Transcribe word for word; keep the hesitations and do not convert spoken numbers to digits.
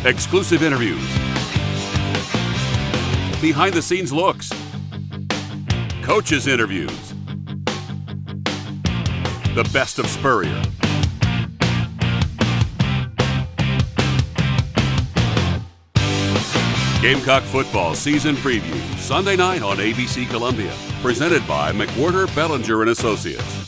exclusive interviews, behind-the-scenes looks, coaches' interviews, the best of Spurrier. Gamecock football season preview, Sunday night on A B C Columbia. Presented by McWhorter, Bellinger and Associates.